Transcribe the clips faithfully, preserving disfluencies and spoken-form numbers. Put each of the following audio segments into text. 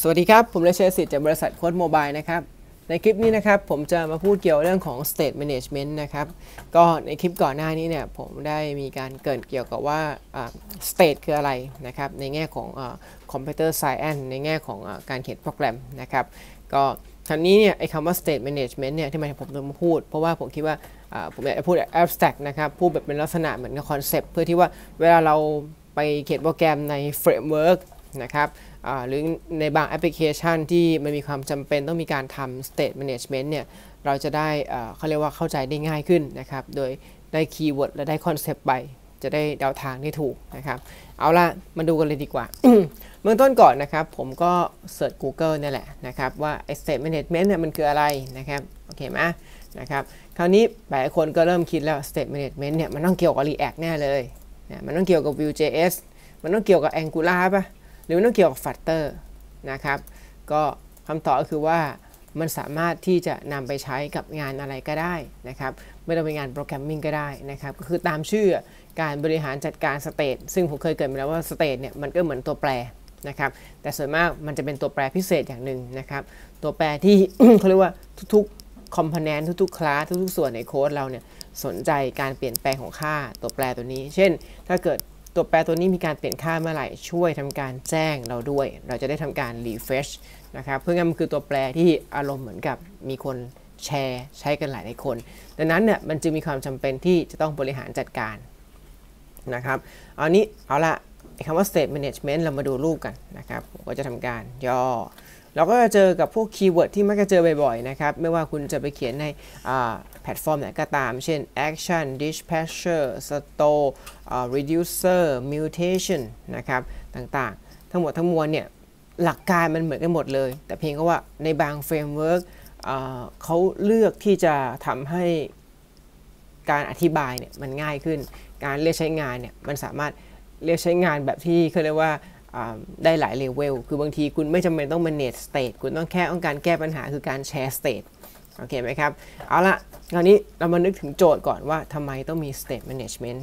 สวัสดีครับผมเลเชสิทธิ์จากบริษัทโค้ดโมบายนะครับในคลิปนี้นะครับผมจะมาพูดเกี่ยวเรื่องของ state management นะครับก็ในคลิปก่อนหน้านี้เนี่ยผมได้มีการเกริ่นเกี่ยวกับว่า state คืออะไรนะครับในแง่ของ computer science ในแง่ของการเขียนโปรแกรมนะครับก็ครั้นี้เนี่ยไอ้คำว่า state management เนี่ยที่ผมต้องมาพูดเพราะว่าผมคิดว่าผมอยากจะพูด abstract นะครับพูดแบบเป็นลักษณะเหมือนกับคอนเซปต์เพื่อที่ว่าเวลาเราไปเขียนโปรแกรมใน framework นะครับหรือในบางแอปพลิเคชันที่มันมีความจำเป็นต้องมีการทำ state management เนี่ยเราจะได้เขาเรียกว่าเข้าใจได้ง่ายขึ้นนะครับโดยได้คีย์เวิร์ดและได้คอนเซปต์ไปจะได้เดาทางได้ถูกนะครับเอาล่ะมาดูกันเลยดีกว่า เบื้องต้นก่อนนะครับผมก็เสิร์ช Google นี่แหละนะครับว่า state management เนี่ยมันคืออะไรนะครับโอเคไหมนะครับคราวนี้หลายคนก็เริ่มคิดแล้ว state management เนี่ยมันต้องเกี่ยวกับ React แน่เลยนะมันต้องเกี่ยวกับ Vue.js มันต้องเกี่ยวกับ Angular ป่ะหรือมันต้องเกี่ยวกับ Flutter นะครับก็คำตอบก็คือว่ามันสามารถที่จะนำไปใช้กับงานอะไรก็ได้นะครับไม่ต้องเป็นงานโปรแกรมมิ่งก็ได้นะครับก็คือตามชื่อการบริหารจัดการสเตทซึ่งผมเคยเกริ่นไปแล้วว่าสเตทเนี่ยมันก็เหมือนตัวแปรนะครับแต่ส่วนมากมันจะเป็นตัวแปรพิเศษอย่างหนึ่งนะครับตัวแปรที่ เขาเรียกว่าทุกๆคอมโพเนนต์ทุกๆคลาสทุกๆส่วนในโค้ดเราเนี่ยสนใจการเปลี่ยนแปลงของค่าตัวแปรตัวนี้เช่นถ้าเกิดตัวแปรตัวนี้มีการเปลี่ยนค่าเมื่อไหร่ช่วยทำการแจ้งเราด้วยเราจะได้ทำการ refresh นะครับเพื่องั้นมันคือตัวแปรที่อารมณ์เหมือนกับมีคนแชร์ใช้กันหลายหลายคนดังนั้นเนี่ยมันจึงมีความจำเป็นที่จะต้องบริหารจัดการนะครับเอานี้เอาละคำว่า state management เรามาดูรูปกันนะครับผมก็จะทำการย่อเราก็จะเจอกับพวกคีย์เวิร์ดที่มักจะเจอบ่อยๆนะครับไม่ว่าคุณจะไปเขียนในแพลตฟอร์มไหนก็ตามเช่น action dispatcher store reducer mutation นะครับต่างๆทั้งหมดทั้งมวลเนี่ยหลักการมันเหมือนกันหมดเลยแต่เพียงแค่ว่าในบางเฟรมเวิร์กเขาเลือกที่จะทำให้การอธิบายเนี่ยมันง่ายขึ้นการเรียกใช้งานเนี่ยมันสามารถเรียกใช้งานแบบที่เขาเรียกว่าได้หลายเลเวลคือบางทีคุณไม่จำเป็นต้อง manage state คุณต้องแค่ต้องการแก้ปัญหาคือการแชร์ state โอเคไหมครับเอาละคราวนี้เรามานึกถึงโจทย์ก่อนว่าทำไมต้องมี state management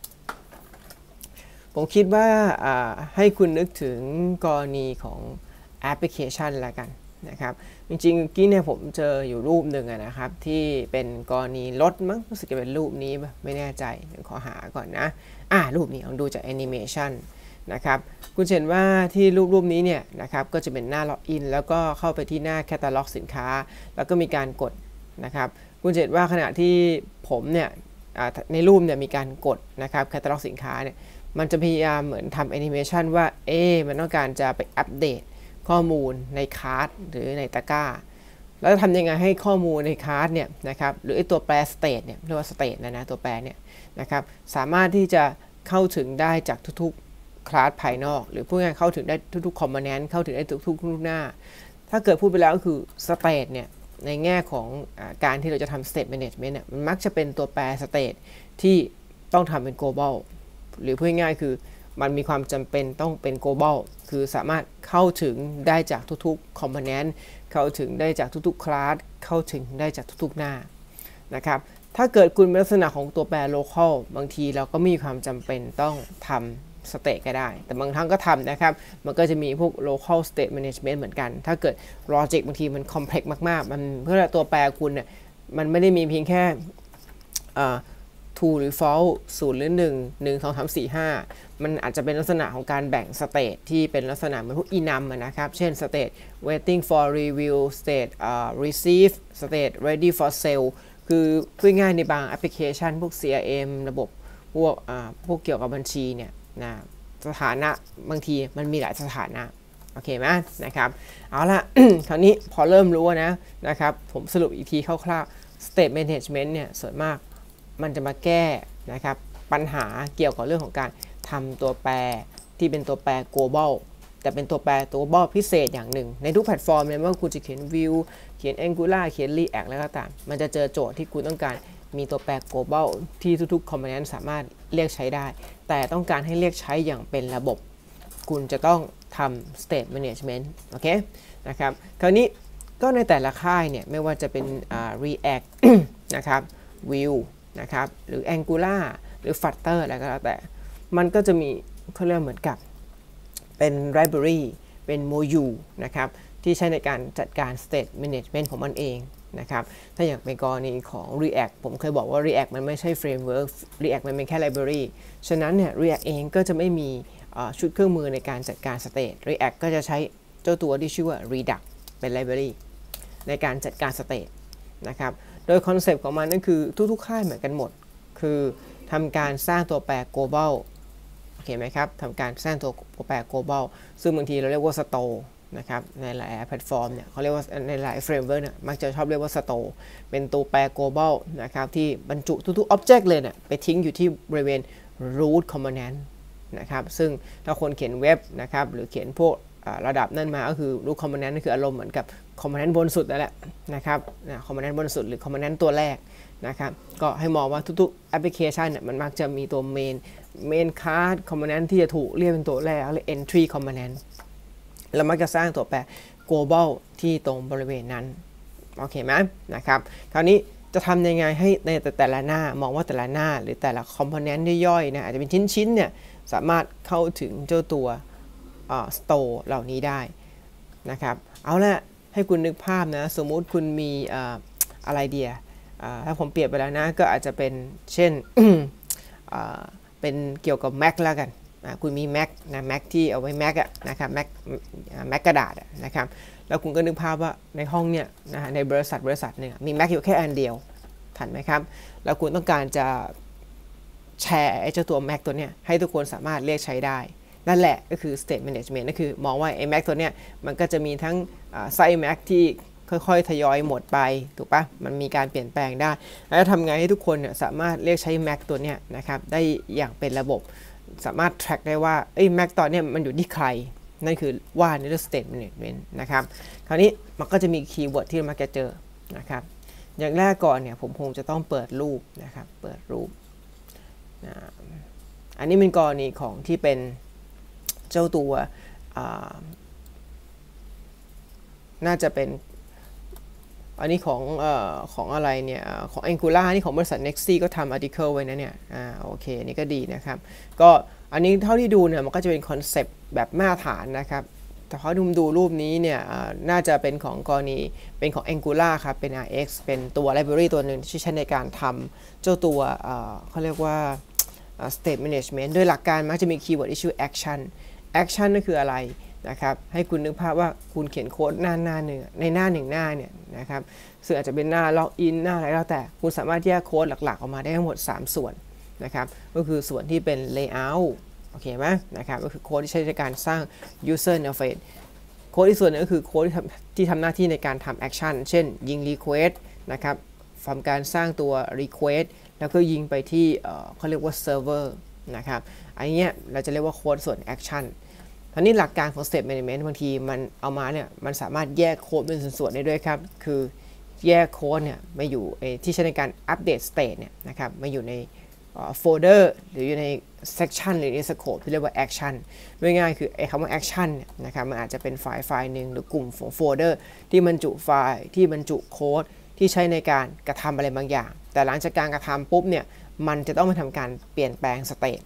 ผมคิดว่าให้คุณนึกถึงกรณีของแอปพลิเคชันละกันนะครับจริงๆเมื่อกี้เนี่ยผมเจออยู่รูปหนึ่งนะครับที่เป็นกรณีรถมั้งรู้สึกจะเป็นรูปนี้ไม่แน่ใจเดี๋ยวขอหาก่อนนะอ่ารูปนี้ลองดูจากแอนิเมชันนะครับคุณเห็นว่าที่รูปรูปนี้เนี่ยนะครับก็จะเป็นหน้าล็อกอินแล้วก็เข้าไปที่หน้าแคตตาล็อกสินค้าแล้วก็มีการกดนะครับคุณเห็นว่าขณะที่ผมเนี่ยในรูปเนี่ยมีการกดนะครับแคตตาล็อกสินค้าเนี่ยมันจะพยายามเหมือนทำแอนิเมชันว่าเอ๊มันต้องการจะไปอัปเดตข้อมูลในคาร์ทหรือในตะกร้าแล้วทำยังไงให้ข้อมูลในคาร์ทเนี่ยนะครับหรือไอตัวแปร state เนี่ยเรียกว่า state นะนะตัวแปรเนี่ยนะครับสามารถที่จะเข้าถึงได้จากทุกๆคลาสภายนอกหรือพูดง่ายเข้าถึงได้ทุกๆคอมโพเนนต์เข้าถึงได้ทุกๆทุกหน้าถ้าเกิดพูดไปแล้วก็คือ state เนี่ยในแง่ของการที่เราจะทำ state management เนี่ยมันมักจะเป็นตัวแปร state ที่ต้องทำเป็น global หรือพูดง่ายคือมันมีความจำเป็นต้องเป็น global คือสามารถเข้าถึงได้จากทุกๆ component เข้าถึงได้จากทุกๆ class เข้าถึงได้จากทุกๆหน้านะครับถ้าเกิดคุณเป็นลักษณะของตัวแปร local บางทีเราก็มีความจำเป็นต้องทำ state ก็ได้แต่บางครั้งก็ทำนะครับมันก็จะมีพวก local state management เหมือนกันถ้าเกิด logic บางทีมัน complex มากๆมันเพื่อตัวแปรคุณเนี่ยมันไม่ได้มีเพียงแค่true หรือ false ศูนย์หรือหนึ่ง หนึ่ง สอง สาม สี่ ห้ามันอาจจะเป็นลักษณะของการแบ่ง state ที่เป็นลักษณะเหมือนพวก enum นะครับเช่น state waiting for review state uh, receive state ready for sale คือพูดง่ายในบางแอปพลิเคชันพวก ซี อาร์ เอ็ม ระบบพวกพวกเกี่ยวกับบัญชีเนี่ยนะสถานะบางทีมันมีหลายสถานะโอเคไหมนะครับเอาละ คราวนี้พอเริ่มรู้นะนะครับผมสรุปอีกทีคร่าวๆ state management เนี่ยส่วนมากมันจะมาแก้นะครับปัญหาเกี่ยวกับเรื่องของการทำตัวแปรที่เป็นตัวแปร global แต่เป็นตัวแปร global พิเศษอย่างหนึ่งในทุกแพลตฟอร์มเลยไม่ว่าคุณจะเขียน Vue เขียน Angular เขียน React แล้วก็ตามมันจะเจอโจทย์ที่คุณต้องการมีตัวแปร global ที่ทุกๆ component สามารถเรียกใช้ได้แต่ต้องการให้เรียกใช้อย่างเป็นระบบคุณจะต้องทำ state management โอเคนะครับคราวนี้ก็ในแต่ละค่ายเนี่ยไม่ว่าจะเป็น React นะครับ Vueนะครับหรือ Angular หรือ Flutter อะไรก็แล้วแต่มันก็จะมีเขาเรียกเหมือนกับเป็น library เป็นโมดูลนะครับที่ใช้ในการจัดการ state management ของมันเองนะครับถ้าอย่างเป็นกรณีของ React ผมเคยบอกว่า React มันไม่ใช่ framework React มันเป็นแค่ library ฉะนั้นเนี่ย React เองก็จะไม่มีชุดเครื่องมือในการจัดการ state React ก็จะใช้เจ้าตัวที่ชื่อว่า Redux เป็น library ในการจัดการ state นะครับโดยคอนเซปต์ของมันนั่นคือทุกๆค่ายเหมือนกันหมดคือทำการสร้างตัวแปร global โอเคไหมครับทำการสร้างตัวแปร global ซึ่งบางทีเราเรียกว่า store นะครับในหลายแพลตฟอร์มเนี่ยเขาเรียกว่าในหลายเฟรมเวิร์กเนี่ยมักจะชอบเรียกว่า store เป็นตัวแปร global นะครับที่บรรจุทุกๆ object เลยเนี่ยไปทิ้งอยู่ที่บริเวณ root component นะครับซึ่งถ้าคนเขียนเว็บนะครับหรือเขียนพวกระดับนั่นมาก็คือ root component นั่นคืออารมณ์เหมือนกับ component บนสุดนั่นแหละนะครับ component บนสุดหรือ component ตัวแรกนะครับก็ให้มองว่าทุกๆแอปพลิเคชันเนี่ยมันมักจะมีตัว main main card component ที่จะถูกเรียกเป็นตัวแรกเรียก entry component แล้วมักจะสร้างตัวแปร global ที่ตรงบริเวณนั้นโอเคไหมนะครับคราวนี้จะทำยังไงให้ในแต่ละหน้ามองว่าแต่ละหน้าหรือแต่ละ component ย่อยๆนะอาจจะเป็นชิ้นๆเนี่ยสามารถเข้าถึงเจ้าตัว store เหล่านี้ได้นะครับเอาละให้คุณนึกภาพนะสมมุติคุณมีอะไรเดียถ้าผมเปรียบไปแล้วนะก็อาจจะเป็นเช่น เป็นเกี่ยวกับ Mac แล้วกันคุณมี Mac นะ Mac ที่เอาไว้ Mac อะนะครับ Mac Mac กระดาษนะครับแล้วคุณก็นึกภาพว่าในห้องเนี่ยนะในบริษัทบริษัทเนี่ยมี Mac อยู่แค่อันเดียวทันไหมครับแล้วคุณต้องการจะแชร์ไอ้เจ้าตัว Mac ตัวเนี้ยให้ทุกคนสามารถเรียกใช้ได้นั่นแหละก็คือ state management นั่นคือมองว่าไอ้ Mac ตัวเนี้ยมันก็จะมีทั้งไส้ Mac ที่ค่อยๆทยอยหมดไปถูกปะมันมีการเปลี่ยนแปลงได้แล้วทำไงให้ทุกคนเนี่ยสามารถเรียกใช้ Mac ตัวเนี้ยนะครับได้อย่างเป็นระบบสามารถ track ได้ว่าไอ้ Mac ตอนนี้มันอยู่ที่ใครนั่นคือว่าในเรื่อง state management นะครับคราวนี้มันก็จะมีคีย์เวิร์ดที่เรามักจะเจอนะครับอย่างแรกก่อนเนี่ยผมคงจะต้องเปิดรูปนะครับเปิดรูปอันนี้เป็นกรณีของที่เป็นเจ้าตัวน่าจะเป็นอันนี้ของเอ่อของอะไรเนี่ยของ Angular นี่ของบริษัท Nexi ก็ทำ article ไว้นะเนี่ยอ่าโอเคนี่ก็ดีนะครับก็อันนี้เท่าที่ดูเนี่ยมันก็จะเป็นคอนเซปต์แบบมาตรฐานนะครับแต่เขาดูดูรูปนี้เนี่ยน่าจะเป็นของกรณีเป็นของ Angular ครับเป็น อาร์ เอ็กซ์ เป็นตัว library ตัวหนึ่งที่ใช้ในการทำเจ้าตัวเอ่อเขาเรียกว่า state management โดยหลักการมักจะมีคีย์เวิร์ดที่ชื่อ action action นั่นคืออะไรนะครับให้คุณนึกภาพว่าคุณเขียนโค้ดหน้าหน้าหนึ่งในหน้าหนึ่งหน้าเนี่ยนะครับซึ่งอาจจะเป็นหน้าล็อกอินหน้าอะไรแล้วแต่คุณสามารถแยกโค้ดหลักๆออกมาได้ทั้งหมดสามส่วนนะครับก็คือส่วนที่เป็น layout โอเคไหมนะครับก็คือโค้ดที่ใช้ในการสร้าง user interface โค้ดที่ส่วนนึงก็คือโค้ดที่ทำที่ทำหน้าที่ในการทำ action เช่นยิง request นะครับทำการสร้างตัว request แล้วก็ยิงไปที่เขาเรียกว่า server นะครับอันนี้เราจะเรียกว่าโค้ดส่วน actionทีนี้หลักการของ state management บางทีมันเอามาเนี่ยมันสามารถแยกโค้ดเป็นส่วนๆได้ด้วยครับคือแยกโค้ดเนี่ยมาอยู่ที่ใช้ในการอัปเดต state เนี่ยนะครับมาอยู่ในโฟลเดอร์หรืออยู่ใน section หรือใน scope ที่เรียกว่า action ง่ายๆคือไอ้คำว่า action เนี่ยนะครับมันอาจจะเป็นไฟล์ไฟล์หนึ่งหรือกลุ่มของโฟลเดอร์ที่บรรจุไฟล์ที่บรรจุโค้ดที่ใช้ในการกระทำอะไรบางอย่างแต่หลังจากการกระทำปุ๊บเนี่ยมันจะต้องมาทำการเปลี่ยนแปลง state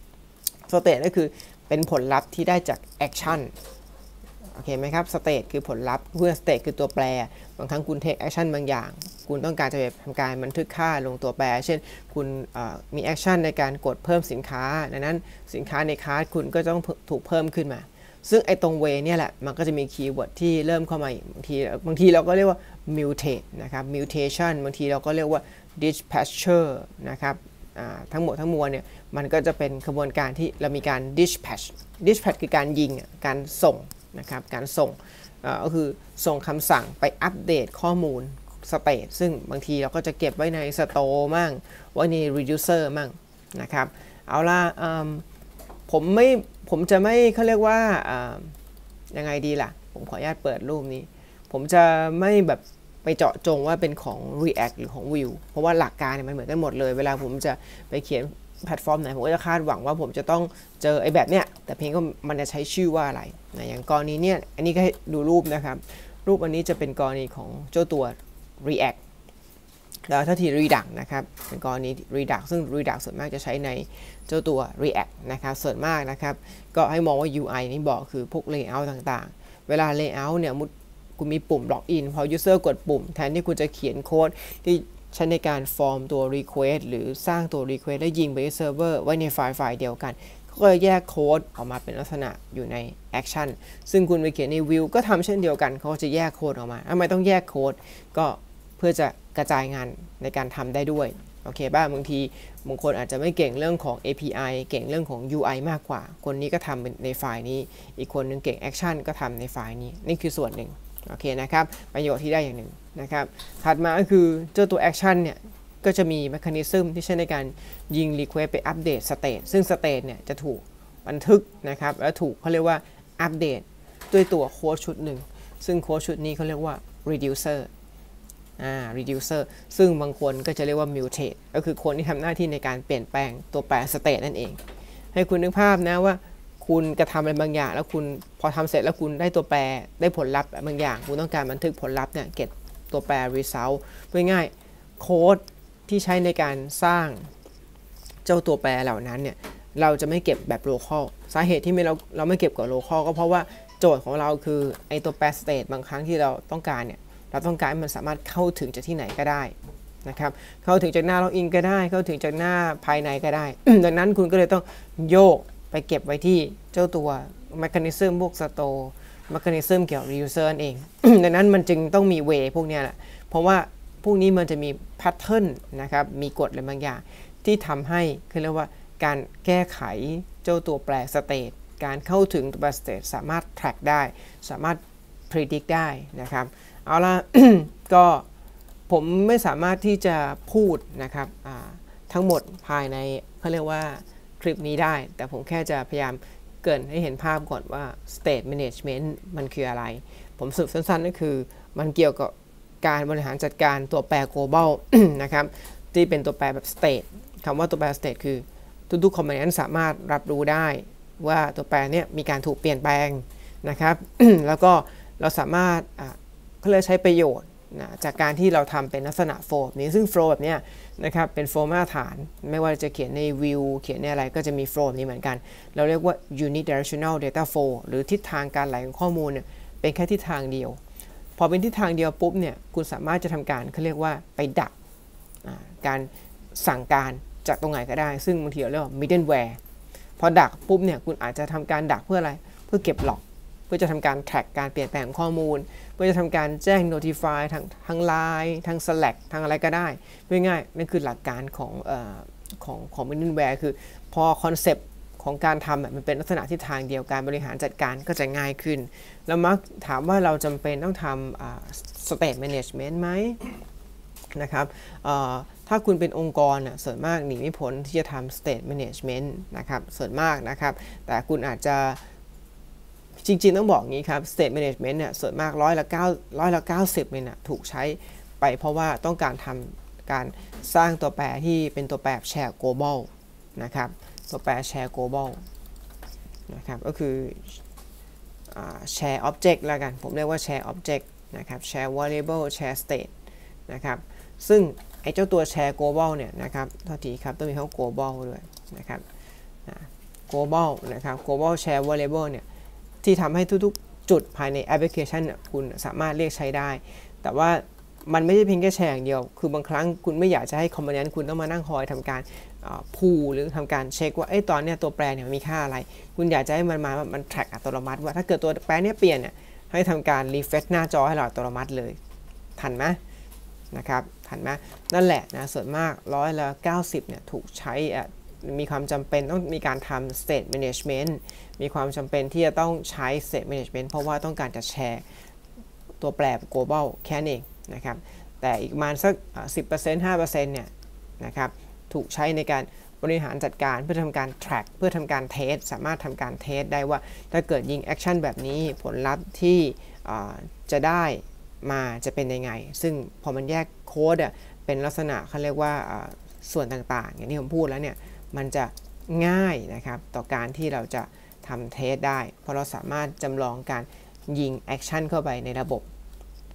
state ก็คือเป็นผลลัพธ์ที่ได้จาก action โอเคไหมครับ state คือผลลัพธ์เพื่อ state คือตัวแปรบางครั้งคุณ take action บางอย่างคุณต้องการจะทำการบันทึกค่าลงตัวแปรเช่นคุณมี action ในการกดเพิ่มสินค้าดังนั้นสินค้าในคาร์ทคุณก็ต้องถูกเพิ่มขึ้นมาซึ่งไอ้ตรง way เนี่ยแหละมันก็จะมีคีย์เวิร์ดที่เริ่มเข้ามาบางทีบางทีเราก็เรียกว่า mutate นะครับ mutation บางทีเราก็เรียกว่า dispatcher นะครับทั้งหมดทั้งมวลเนี่ยมันก็จะเป็นกระบวนการที่เรามีการ dispatch dispatch คือการยิงการส่งนะครับการส่งก็คือส่งคำสั่งไปอัปเดตข้อมูล state ซึ่งบางทีเราก็จะเก็บไว้ใน store มั่งไว้ใน reducer มั่งนะครับเอาล่ะผมไม่ผมจะไม่เขาเรียกว่ายังไงดีล่ะผมขออนุญาตเปิดรูปนี้ผมจะไม่แบบไปเจาะจงว่าเป็นของ React หรือของ Vue เพราะว่าหลักการเนี่ยมันเหมือนกันหมดเลยเวลาผมจะไปเขียนแพลตฟอร์มไหนผมก็จะคาดหวังว่าผมจะต้องเจอไอ้แบบเนี้ยแต่เพียงก็มันจะใช้ชื่อว่าอะไรนะอย่างกรณีเนี้ยอันนี้ก็ให้ดูรูปนะครับรูปอันนี้จะเป็นกรณีของเจ้าตัว React แล้วถ้าที่ Redux นะครับเป็นกรณี Redux ซึ่ง Redux ส่วนมากจะใช้ในเจ้าตัว React นะครับส่วนมากนะครับก็ให้มองว่า ยู ไอ นี่บอกคือพวก Layout ต่างๆเวลา Layout เนี่ยมุดคุณมีปุ่ม Login พอ User กดปุ่มแทนที่คุณจะเขียนโค้ดที่ใช้ในการฟอร์มตัว Request หรือสร้างตัว Request แล้วยิงไปที่เซิร์ฟเวอร์ไว้ในไฟล์ไฟล์เดียวกันก็แยกโค้ดออกมาเป็นลักษณะอยู่ใน Action ซึ่งคุณไปเขียนใน View ก็ทำเช่นเดียวกันเขาจะแยกโค้ดออกมาทำไมต้องแยกโค้ดก็เพื่อจะกระจายงานในการทำได้ด้วยโอเคบ้างบางทีบางคนอาจจะไม่เก่งเรื่องของ เอ พี ไอ เก่งเรื่องของ ยู ไอ มากกว่าคนนี้ก็ทำในไฟล์นี้อีกคนนึงเก่ง Action ก็ทำในไฟล์นี้นี่คือส่วนหนึ่งโอเคนะครับประโยชน์ที่ได้อย่างหนึ่งนะครับถัดมาก็คือเจ้าตัว Action เนี่ยก็จะมี mechanism ที่ใช้ในการยิง request ไปอัปเดต state ซึ่ง state เนี่ยจะถูกบันทึกนะครับและถูกเขาเรียกว่าอัปเดตด้วยตัวโค้ดชุดหนึ่งซึ่งโค้ดชุดนี้เขาเรียกว่า reducer อ่า reducer ซึ่งบางคนก็จะเรียกว่า mutate ก็คือคนที่ทำหน้าที่ในการเปลี่ยนแปลงตัวแปร state นั่นเองให้คุณนึกภาพนะว่าคุณกระทำอะไรบางอย่างแล้วคุณพอทำเสร็จแล้วคุณได้ตัวแปรได้ผลลัพธ์บางอย่างคุณต้องการบันทึกผลลัพธ์เนี่ยเก็บตัวแปร result พูดง่ายโค้ดที่ใช้ในการสร้างเจ้าตัวแปรเหล่านั้นเนี่ยเราจะไม่เก็บแบบ local สาเหตุที่ไม่เราเราไม่เก็บกับ local ก็เพราะว่าโจทย์ของเราคือไอตัวแปร state บางครั้งที่เราต้องการเนี่ยเราต้องการให้มันสามารถเข้าถึงจากที่ไหนก็ได้นะครับเข้าถึงจากหน้าล็อกอินก็ได้เข้าถึงจากหน้าภายในก็ได้ ดังนั้นคุณก็เลยต้องโยกไปเก็บไว้ที่เจ้าตัว mechanism พวก store mechanism เกี่ยวกับ user เอง ดังนั้นมันจึงต้องมี way พวกนี้แหละเพราะว่าพวกนี้มันจะมี pattern นะครับมีกฎอะไรบางอย่างที่ทำให้คือเรียกว่าการแก้ไขเจ้าตัวแปร state การเข้าถึงตัวแปร state สามารถ track ได้สามารถ predict ได้นะครับเอาละ ก็ผมไม่สามารถที่จะพูดนะครับทั้งหมดภายในเขาเรียกว่าคลิปนี้ได้แต่ผมแค่จะพยายามเกริ่นให้เห็นภาพก่อนว่า state management มันคืออะไรผมสรุปสั้นๆก็คือมันเกี่ยวกับการบริหารจัดการตัวแปร global นะครับที่เป็นตัวแปรแบบ state คำว่าตัวแปร state คือทุกๆ component สามารถรับรู้ได้ว่าตัวแปรเนี่ยมีการถูกเปลี่ยนแปลงนะครับ แล้วก็เราสามารถเขาเลยใช้ประโยชน์นะจากการที่เราทำเป็นลักษณะโฟล์นี้ซึ่งโฟล์แบบนี้นะครับเป็นโฟล์มาตรฐานไม่ว่าจะเขียนใน View เขียนในอะไรก็จะมีโฟล์นี้เหมือนกันเราเรียกว่า unidirectional data flow หรือทิศทางการไหลของข้อมูลเนี่ยเป็นแค่ทิศทางเดียวพอเป็นทิศทางเดียวปุ๊บเนี่ยคุณสามารถจะทำการเขาเรียกว่าไปดักการสั่งการจากตรงไหนก็ได้ซึ่งบางทีเราเรียกว่า middleware พอดักปุ๊บเนี่ยคุณอาจจะทำการดักเพื่ออะไรเพื่อเก็บหลอกเพื่อจะทำการ track การเปลี่ยนแปลงข้อมูลเพื่อจะทำการแจ้ง notify ทางทาง ไลน์ ทาง Slack ทางอะไรก็ได้ง่ายๆนั่นคือหลักการของเอ่อของของ middleware คือพอคอนเซปต์ของการทำมันเป็นลักษณะที่ทางเดียวการบริหารจัดการก็จะง่ายขึ้นแล้วมักถามว่าเราจำเป็นต้องทำ state management ไหมนะครับถ้าคุณเป็นองค์กรน่ะส่วนมากหนีไม่พ้นที่จะทำ state management นะครับส่วนมากนะครับแต่คุณอาจจะจริงๆต้องบอกงี้ครับ state management เนี่ยส่วนมากร้อยละเก้าร้อยละเก้าสิบเนี่ยนะถูกใช้ไปเพราะว่าต้องการทำการสร้างตัวแปรที่เป็นตัวแปรแชร์ global นะครับตัวแปรแชร์ global นะครับก็คือแชร์ object แล้วกันผมเรียกว่าแชร์ object นะครับแชร์ variable แชร์ state นะครับซึ่งไอ้เจ้าตัวแชร์ global เนี่ยนะครับเท่าทีครับต้องมีเข้า global ด้วยนะครับ global นะครับ global share variable เนี่ยที่ทำให้ทุกๆจุดภายในแอปพลิเคชันคุณสามารถเรียกใช้ได้แต่ว่ามันไม่ใช่เพียงแค่แชร์อย่างเดียวคือบางครั้งคุณไม่อยากจะให้คอมโพเนนต์คุณต้องมานั่งคอยทำการพูลหรือทำการเช็คว่าไอ้ตอนเนี้ยตัวแปรเนี่ยมันมีค่าอะไรคุณอยากจะให้มันมามัน track อัตโนมัติว่าถ้าเกิดตัวแปรเนี่ยเปลี่ยนเนี่ยให้ทำการ refresh หน้าจอให้เราอัตโนมัติเลยทันไหมนะครับทันไหมนั่นแหละนะส่วนมากร้อยละเก้าสิบเนี่ยถูกใช้มีความจำเป็นต้องมีการทำ state management มีความจำเป็นที่จะต้องใช้ state management เพราะว่าต้องการจะแชร์ตัวแปร global แค่นั้นเองนะครับแต่อีกประมาณสัก สิบเปอร์เซ็นต์ ห้าเปอร์เซ็นต์ เนี่ยนะครับถูกใช้ในการบริหารจัดการเพื่อทำการ track เพื่อทำการ test สามารถทำการ test ได้ว่าถ้าเกิดยิง action แบบนี้ผลลัพธ์ที่จะได้มาจะเป็นยังไงซึ่งพอมันแยกโค้ดเป็นลักษณะเขาเรียกว่าส่วนต่างๆอย่างที่ผมพูดแล้วเนี่ยมันจะง่ายนะครับต่อการที่เราจะทำเทสได้เพราะเราสามารถจำลองการยิงแอคชั่นเข้าไปในระบบ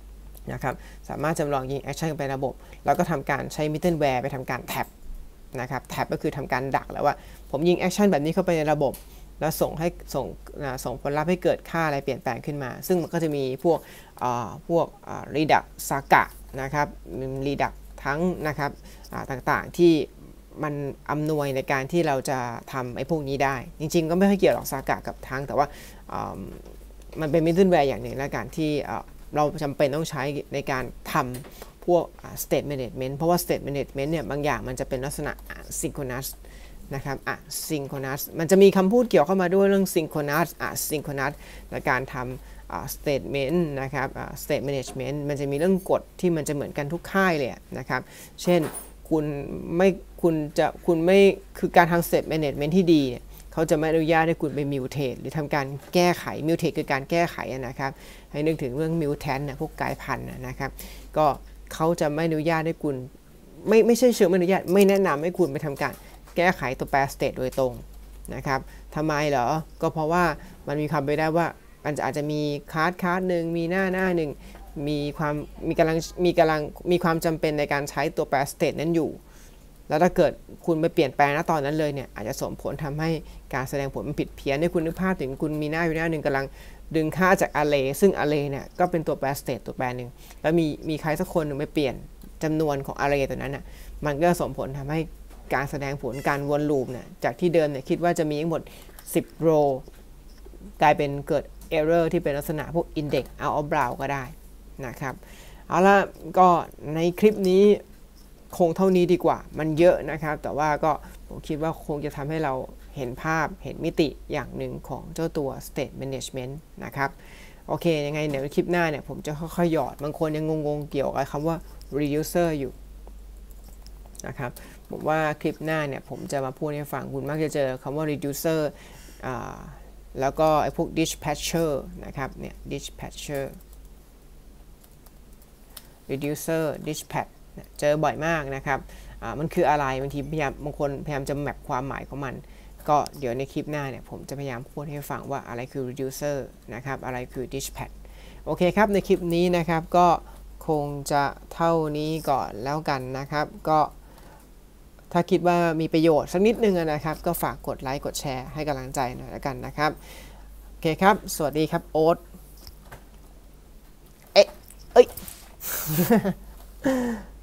นะครับสามารถจำลองยิงแอคชั่นไประบบแล้วก็ทำการใช้ middleware ไปทำการแท็บนะครับแท็บก็คือทำการดักแล้วว่าผมยิงแอคชั่นแบบนี้เข้าไปในระบบแล้วส่งให้ส่งส่งผลลัพธ์ให้เกิดค่าอะไรเปลี่ยนแปลงขึ้นมาซึ่งมันก็จะมีพวกพวก reduc saga นะครับ reduc ทั้งนะครับต่างๆที่มันอำนวยในการที่เราจะทำไอ้พวกนี้ได้จริงๆก็ไม่ค่อยเกี่ยวหรอกซากะกับทั้งแต่ว่ามันเป็น middleware อย่างหนึ่งและการที่เราจำเป็นต้องใช้ในการทำพวก state management เพราะว่า state management เนี่ยบางอย่างมันจะเป็นลักษณะ synchronous นะครับ asynchronous มันจะมีคำพูดเกี่ยวเข้ามาด้วยเรื่อง synchronous asynchronous ในการทำ statement นะครับ state management มันจะมีเรื่องกฎที่มันจะเหมือนกันทุกค่ายเลยนะครับเช่นคุณไม่คุณจะคุณไม่คือการทำ state management ที่ดีเนี่ยเขาจะไม่อนุญาตให้คุณไป mutate หรือทำการแก้ไข mutate คือการแก้ไขนะครับให้นึกถึงเรื่อง mutant นะพวกกลายพันธุ์นะครับก็เขาจะไม่อนุญาตให้คุณไม่ไม่ใช่เชิงไม่อนุญาตไม่แนะนำให้คุณไปทำการแก้ไขตัวแปร state โดยตรงนะครับทำไมเหรอก็เพราะว่ามันมีความไปได้ว่ามันอาจจะมีคาร์ดคาร์ดหนึ่งมีหน้าหน้าหนึ่งมีความมีกำลังมีกำลังมีความจำเป็นในการใช้ตัวแปร state นั้นอยู่แล้วถ้าเกิดคุณไปเปลี่ยนแปลงณตอนนั้นเลยเนี่ยอาจจะส่งผลทำให้การแสดงผลมันผิดเพี้ยนให้คุณนึกภาพถึงคุณมีหน้าอยู่หน้าหนึ่งกำลังดึงค่าจาก array ซึ่ง array เนี่ยก็เป็นตัวแปร state ตัวแปรหนึ่งแล้วมีมีใครสักคนหนึ่งไปเปลี่ยนจำนวนของ array ตัวนั้นน่ะมันก็ส่งผลทำให้การแสดงผลการวนลูปเนี่ยจากที่เดิมเนี่ยคิดว่าจะมีทั้งหมดสิบ row กลายเป็นเกิด error ที่เป็นลักษณะพวก index out of bound ก็ได้นะครับเอาละก็ในคลิปนี้คงเท่านี้ดีกว่ามันเยอะนะครับแต่ว่าก็ผมคิดว่าคงจะทำให้เราเห็นภาพเห็นมิติอย่างหนึ่งของเจ้าตัว state management นะครับโอเคยังไงเดี๋ยวคลิปหน้าเนี่ยผมจะค่อยๆหยอดบางคนยังงงๆเกี่ยวกับคำว่า reducer อยู่นะครับผมว่าคลิปหน้าเนี่ยผมจะมาพูดให้ฟังคุณมักจะเจอคำว่า reducer แล้วก็ไอ้พวก dispatcher นะครับเนี่ย dispatcher reducer dispatch เจอบ่อยมากนะครับมันคืออะไรบางทีพยายามบางคนพยายามจะแมปความหมายของมันก็เดี๋ยวในคลิปหน้าเนี่ยผมจะพยายามพูดให้ฟังว่าอะไรคือ reducer นะครับอะไรคือ dispatch โอเคครับในคลิปนี้นะครับก็คงจะเท่านี้ก่อนแล้วกันนะครับก็ถ้าคิดว่ามีประโยชน์สักนิดนึงนะครับก็ฝากกดไลค์กดแชร์ให้กำลังใจหน่อยแล้วกันนะครับโอเคครับสวัสดีครับโอ๊ตเอ๊ะเอ้ย